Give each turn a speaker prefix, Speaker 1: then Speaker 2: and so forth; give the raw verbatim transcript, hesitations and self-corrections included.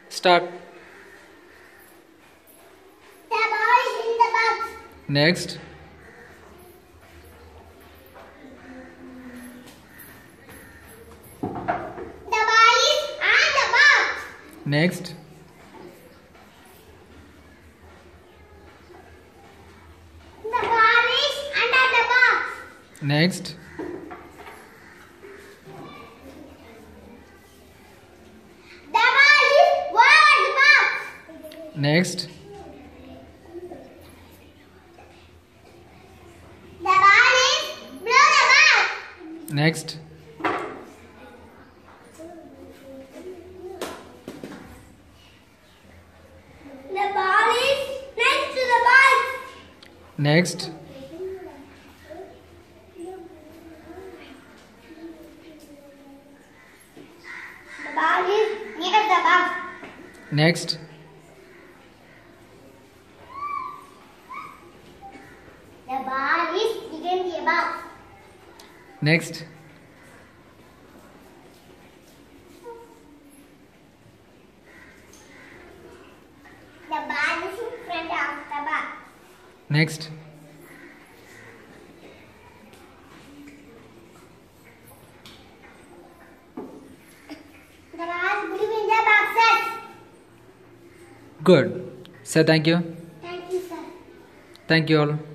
Speaker 1: Start.
Speaker 2: The ball is in the box.
Speaker 1: Next.
Speaker 2: The ball is on the box.
Speaker 1: Next.
Speaker 2: The ball is under the box.
Speaker 1: Next.
Speaker 2: The ball is over the box.
Speaker 1: Next.
Speaker 2: The ball is below the box.
Speaker 1: Next.
Speaker 2: The ball is next to the box.
Speaker 1: Next.
Speaker 2: The ball is near the box.
Speaker 1: Next.
Speaker 2: The ball is in the box.
Speaker 1: Next.
Speaker 2: The ball is in front of the box.
Speaker 1: Next.
Speaker 2: The ball is between the boxes.
Speaker 1: Good. Say thank you.
Speaker 2: Thank you, sir.
Speaker 1: Thank you all.